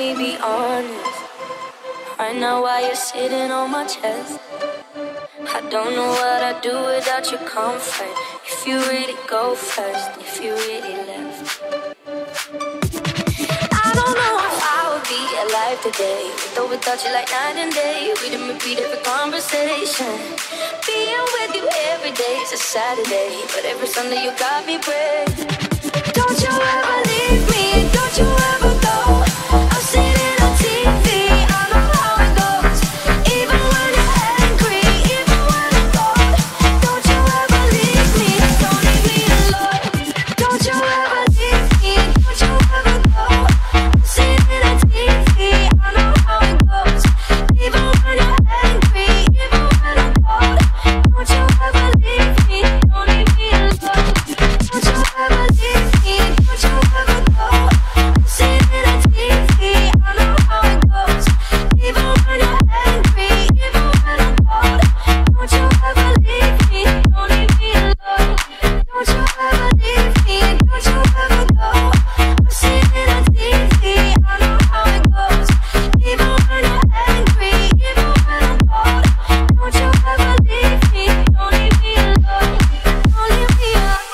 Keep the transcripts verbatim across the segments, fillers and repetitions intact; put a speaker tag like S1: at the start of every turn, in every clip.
S1: we be honest? Right now while you're sitting on my chest, I don't know what I'd do without your comfort. If you really go first, if you really left, I don't know if I would be alive today, with or without you like night and day. We'd repeat every conversation. Being with you every day is a Saturday, but every Sunday you got me praying. Don't you ever leave me, don't you ever go. I've seen it on T V, I know how it goes. Even when you're angry, even when I'm cold. Don't you ever leave me, don't leave me alone. Don't you ever leave me, don't you ever go. I've seen it on T V, I know how it goes. Even when you're angry, even when I'm cold. Don't you ever leave me, don't leave me alone. Don't you ever leave me, don't you ever go. I've seen it on T V, I know how it goes. Even when you're angry, even when I'm cold. Don't you ever leave me, don't leave me alone. Don't you ever leave me, don't you ever go. I've seen it on T V, I know how it goes. Even when you're angry, even when I'm cold. Don't you ever leave me, don't leave me alone. Don't leave me alone.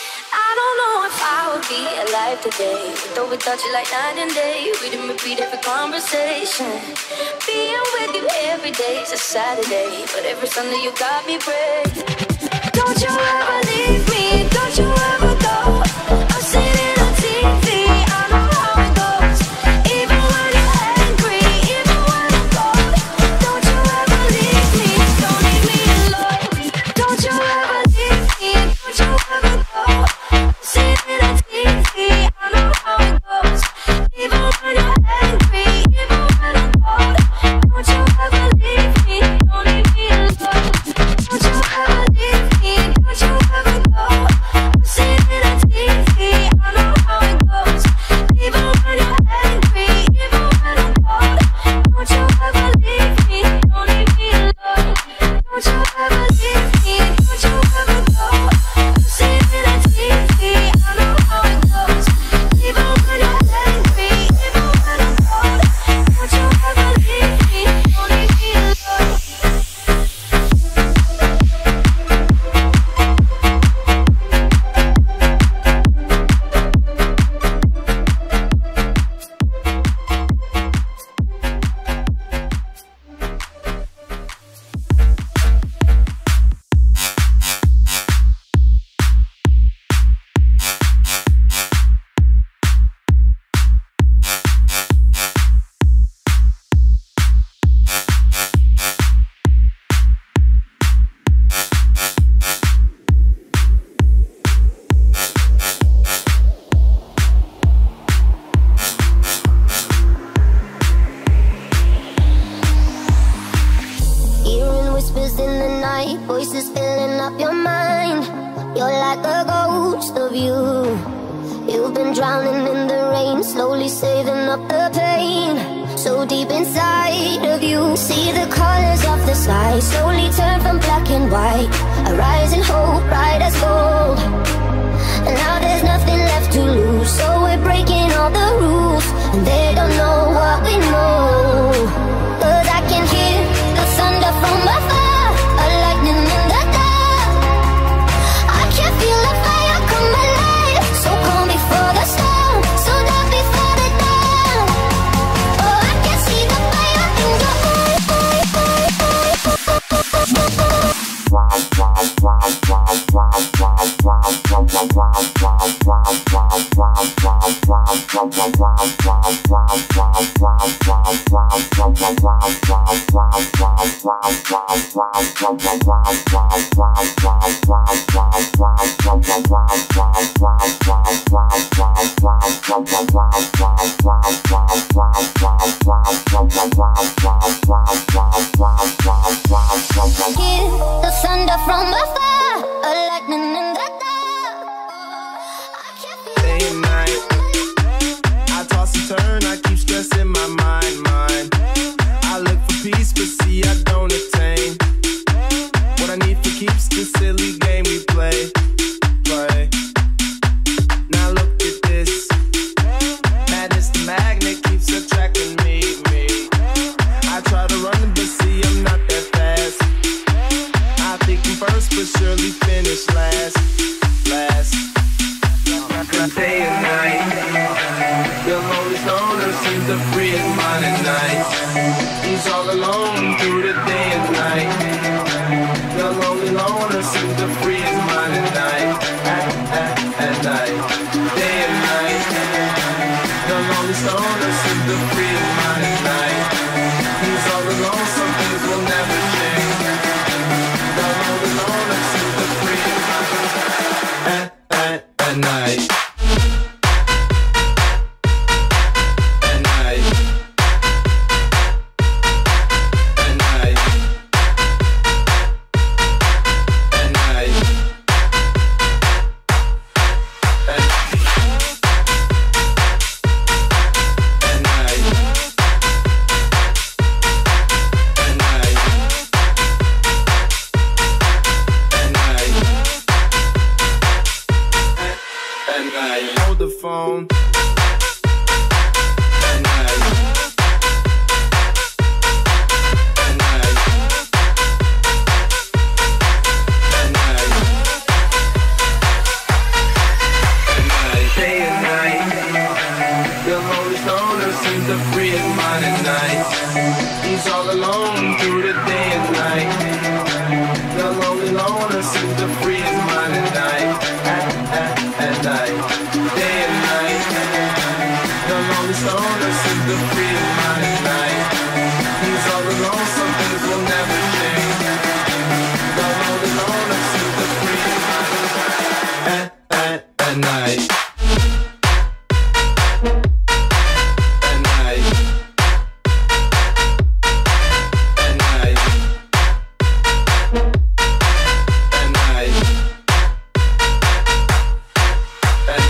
S1: I don't know if I would be alive today, with or without you like night and day. We didn't repeat every conversation. Being with you every day is a Saturday, but every Sunday you got me praying. Don't you ever leave me, don't you ever go. I've seen it on T V, I know how it goes. Even when you're angry, even when I'm cold. Don't you ever leave me, don't leave me alone. Don't you ever leave me, don't you ever go. I've seen it on T V, I know how it goes. Even when you're angry, even when I'm cold. Don't you ever leave me, don't leave me alone. Don't you ever leave me, don't you ever go. I've seen it on T V, I know how it goes. Even when you're angry, even when I'm cold. Don't you ever leave me, don't leave me alone. Don't you ever leave me, don't you ever go. I've seen it on T V, I know how it goes. Even when you're angry, even when I'm cold. Don't you ever leave me, don't leave me alone.
S2: Hearing whispers in the night, voices filling up your mind. You're like a ghost of you. You've been drowning in the rain, slowly saving up the pain. So deep inside of you, see the colors of the sky slowly turn from black and white. A rising hope, bright as gold. And now there's nothing left to lose, so we're breaking all the rules. And they don't know what we know. Cause I can hear the thunder from afar, a lightning in the dark. I can feel the fire come alive, so calm before the storm, so dark before the dawn. Oh, I can see the fire in your eyes. Hear the thunder from afar, a lightning in the dark. I can feel
S3: Day and night, I toss and turn, I keep stressing my mind, mind. I look for peace, but see I don't attain. What I need for keeps the silly game we play, play. Now look at this, madness the magnet keeps attracting free his mind at night. He's all alone through the day and night. The lonely loner seems to free his mind at night. At, at, at night, day and night. The lonely stoner seems to free his mind at night. He's all alone, some things will never change. The lonely loner seems to free his mind at, at, at night. Phone. At night. At night. At night. At night. Day and night. The lonely stoner seems to free his mind at night. He's all alone through the day and night. The lonely loner seems to free his mind at night. At, at, at night. Day and night. The lonely stoner seems to free his mind at night. He's all alone, some things will never change. The lonely loner seems to free his mind at, at, at night. At night. At night. At night. At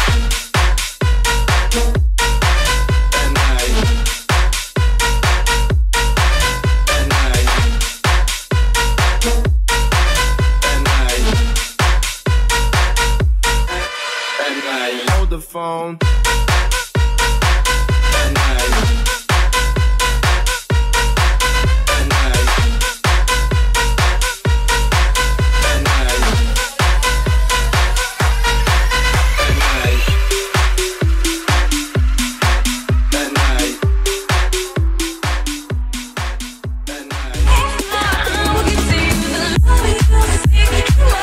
S3: the phone. At night. At night. At night. At night. At night. At night.
S1: I'll get to you the love you seek.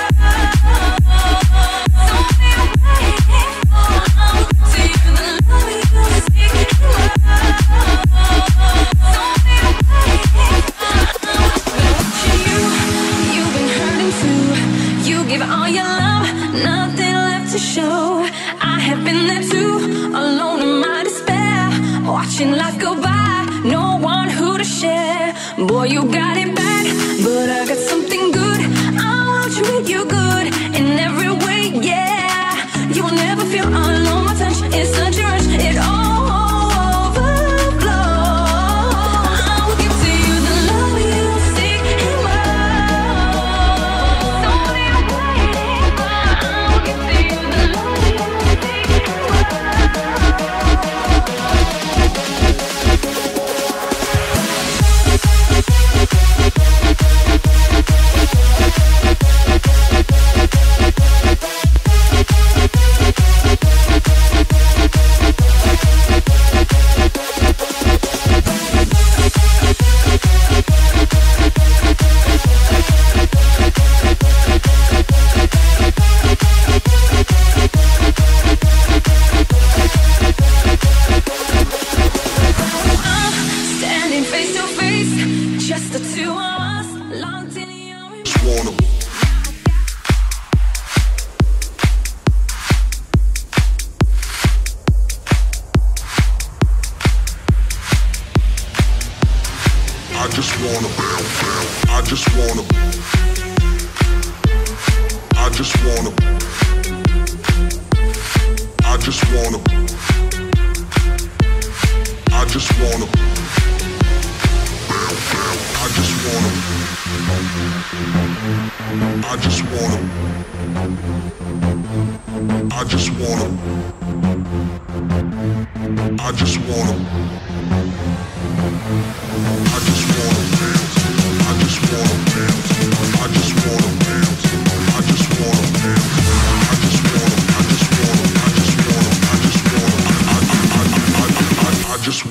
S1: All your love, nothing left to show. I have been there too, alone in my despair, watching life go by, no one who to share. Boy, you got it bad, but I got something good. I will treat you good in every way, yeah. You will never feel alone, my touch is such a rush, it all overflows. I will give to you the love you seek and more. Standing face to face, just the two of us, locked in your
S4: I just wanna, I just wanna, I just wanna, I just wanna, I just wanna, I just wanna, I just wanna, I just wanna, I just wanna, I just wanna dance, I just wanna dance, I just wanna dance, I just wanna dance, I just wanna, I just wanna, I just wanna, I just wanna, I, I, I, I, I, I just wanna.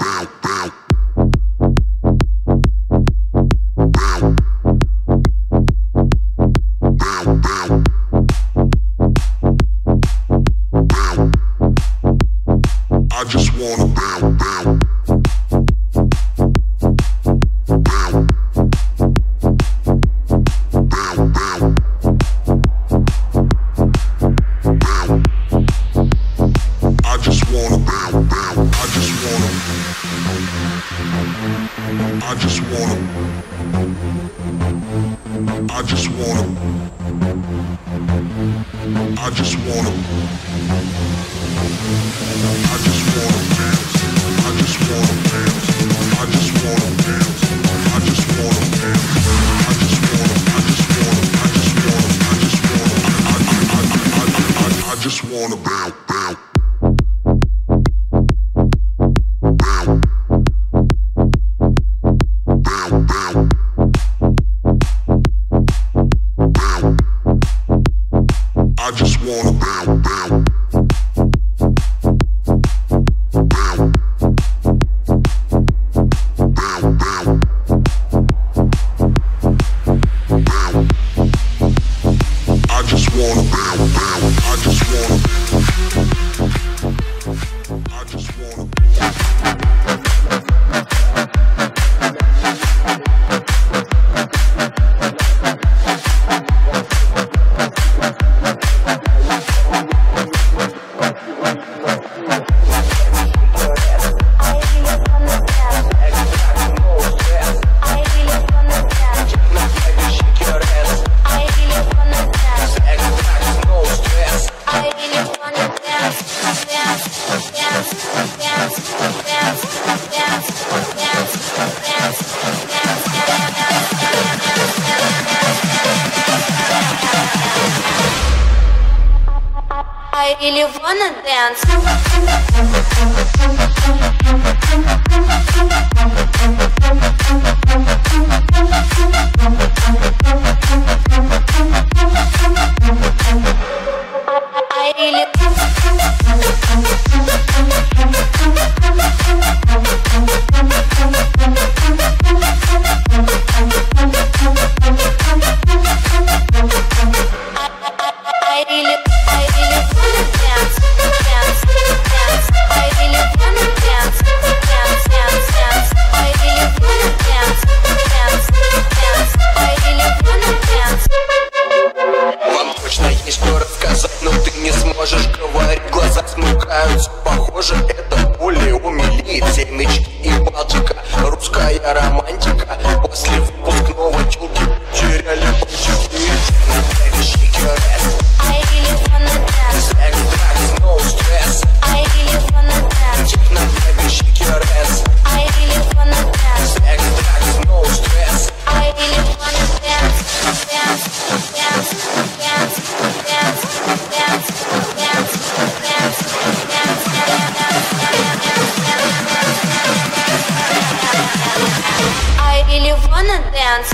S1: I really wanna dance. I really I really, I really wanna dance, dance, dance. I really wanna dance, dance, dance, dance. I really wanna dance, dance, dance. I really wanna dance.
S5: Вам точно есть что рассказать, но ты не сможешь говорить. Глаза смыкаются, похоже, это пули умели. Семечки и Балтика, русская романтика. После выпускного тюлки теряли почти.
S1: I really wanna dance.
S5: Sex, drugs, no stress.
S1: I really wanna dance.
S5: Techno, baby, shake your ass.
S1: I really wanna dance.
S5: Sex, drugs, no stress.
S1: I really wanna dance, dance, dance, dance, dance, dance, dance, dance, dance, I really wanna dance.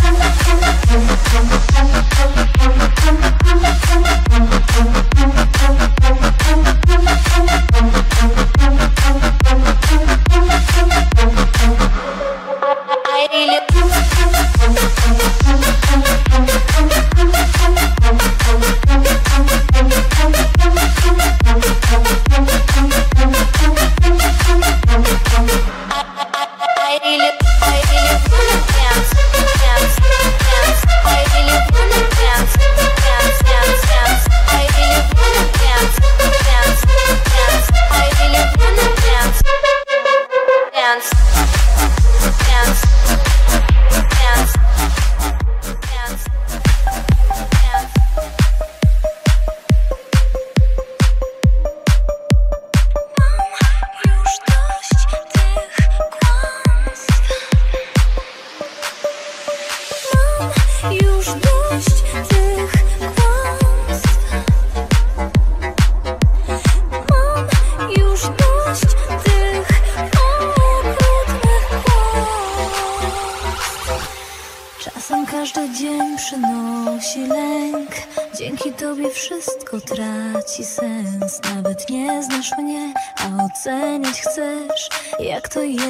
S1: I really I really, I really wanna dance, dance, dance. I really wanna dance, dance, dance, dance. I really wanna dance, dance, dance. I really wanna dance, dance, dance, dance, dance, dance.
S6: Już dość tych kłamstw. Mam już dość tych okrutnych kłamstw. każdy dzień przynosi lęk. Dzięki tobie wszystko traci sens. Nawet nie znasz mnie, a oceniać chcesz, jak to jest.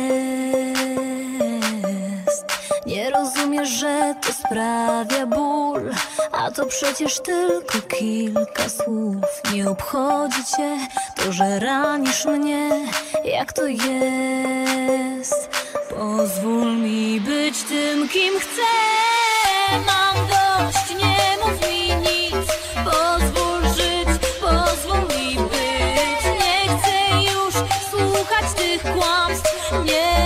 S6: Nie rozumiesz, że to sprawia ból, a to przecież tylko kilka słów. Nie obchodzi cię to, że ranisz mnie, jak to jest. Pozwól mi być tym, kim chcę. Mam dość, nie mów mi nic. Pozwól żyć, pozwól mi być. Nie chcę już słuchać tych kłamstw, nie.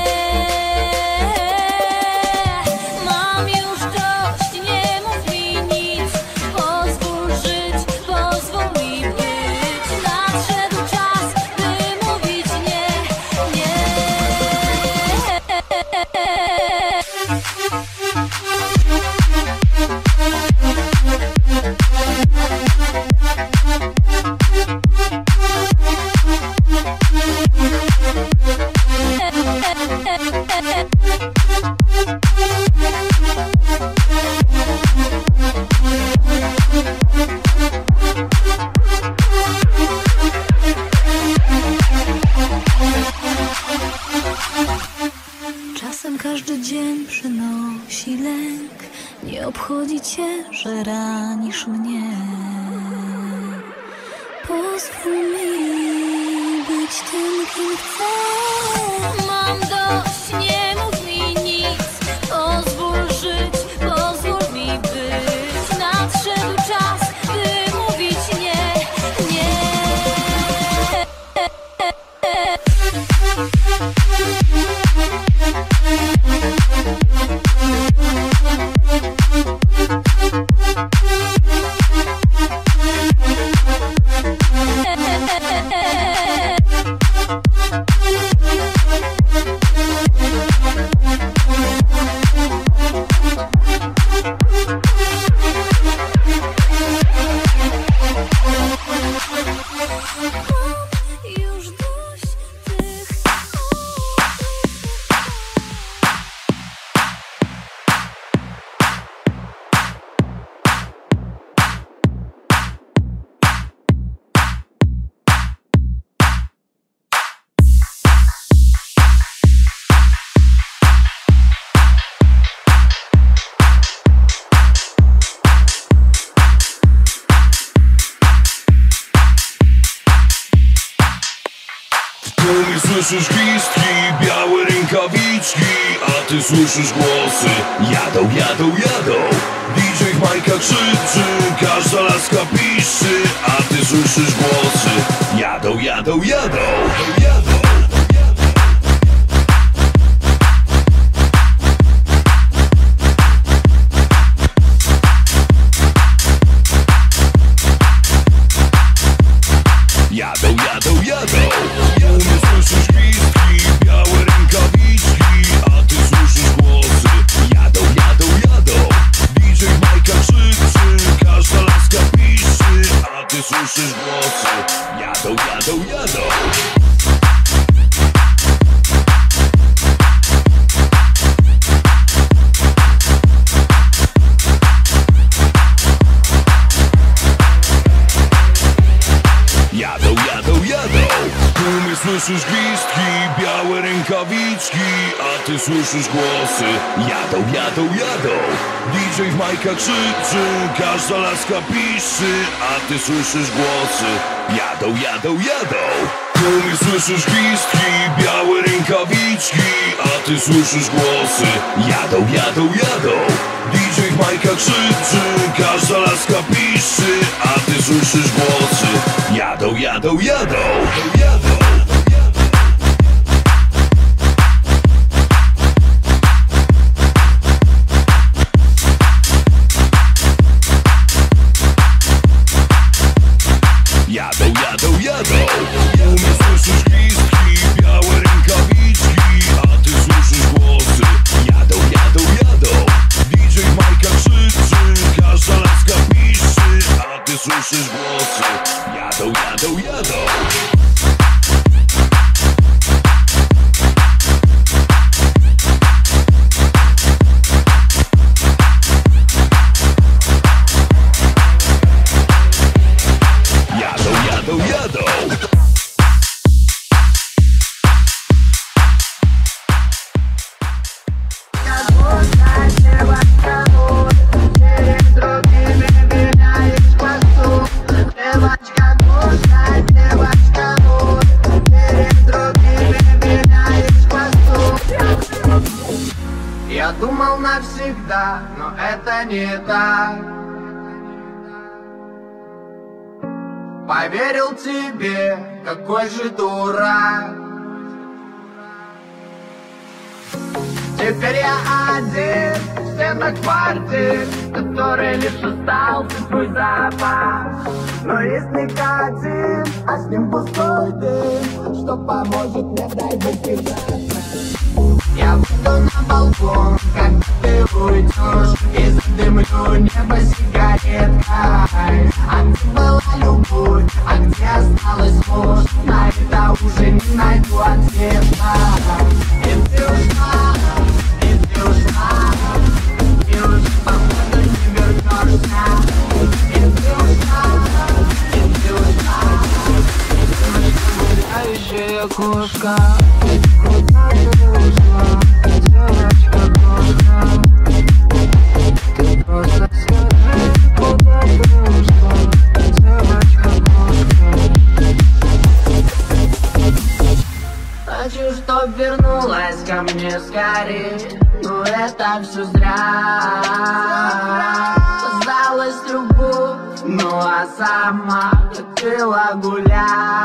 S6: Mam już dość, nie mów mi nic. Pozwól żyć, pozwól mi być. Nadszedł czas, by mówić nie, nie. Czasem każdy dzień przynosi lęk. Nie obchodzi cię, że ranisz mnie. Pozwól mi być tym, kim chcę. Mam dość, nie mów mi nic. Pozwól żyć, pozwól mi być. Nadszedł czas, by mówić nie, nie. Już dość tych
S7: Ty słyszysz gwizdki, białe rękawiczki, a ty słyszysz głosy. Jadą, jadą, jadą. D J w majkach krzyczy, każda laska piszczy, a ty słyszysz głosy. Jadą, jadą, jadą, jadą. Jadą, jadą, jadą. U mnie słyszysz gwizdki, białe rękawiczki, a ty słyszysz głosy. Jadą, jadą, jadą. D J w majkach krzyczy, każda laska piszczy, a ty słyszysz głosy. Jadą, jadą, jadą. Jadą, jadą, jadą. U mnie słyszysz gwizdki, białe rękawiczki, a ty słyszysz głosy. Jadą, jadą, jadą. D J w majkach krzyczy, każda laska piszczy, a ty słyszysz głosy. Jadą, jadą, jadą. U mnie słyszysz gwizdki, białe rękawiczki, a ty słyszysz głosy. Jadą, jadą, jadą. D J w majkach krzyczy, każda laska piszczy, a ty słyszysz głosy. Jadą, jadą, jadą, jadą. Jadą, jadą, jadą. U mnie słyszysz gwizdki, białe rękawiczki, a ty słyszysz głosy. Jadą, jadą, jadą. D J w majkach krzyczy, każda laska piszczy, a ty słyszysz głosy. Jadą, jadą, jadą.
S3: Я думал навсегда, но это не так. Поверил тебе, какой же дурак. Теперь я один в стенах квартир, который лишь остался твой запах. Но есть никотин, а с ним пустой дым, что поможет мне, дай Бог, держаться. Я выйду на балкон, когда ты уйдешь, и задымлю небо сигареткой. А ты была любовь, а где осталась ложь? На это уже не найду ответа. И ты ушла, и ты ушла, и уже походу не вернешься. И ты ушла, и ты ушла, и ты гуляющая кошка. Куда ты ушла, девочка-кошка? Ты просто скажи, куда ты ушла, девочка-кошка? Хочу, чтоб вернулась ко мне скорее, но это все зря. Осталась любовь, ну а сама хотела гулять.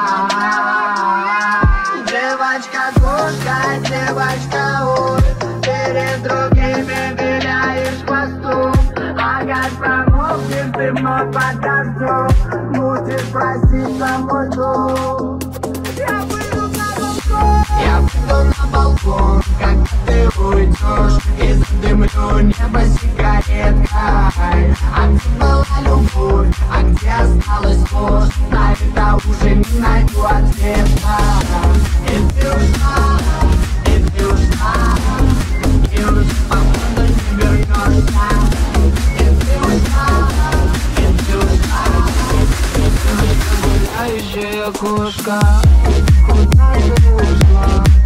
S3: Девочка-кошка, девочка, ой, перед другими виляешь хвостом. Огонь промокнет, ты вновь под дождем, будешь просить за мой дом. Я выйду на балкон, я выйду на балкон, когда ты уйдешь, и задымлю небо сигареткой. А где была любовь, а где осталась ложь? На это уже не найду ответа. И ты ушла, и ты ушла, и уже походу не вернешься. И ты ушла, и ты ушла, и ты гуляющая кошка. Куда ты ушла?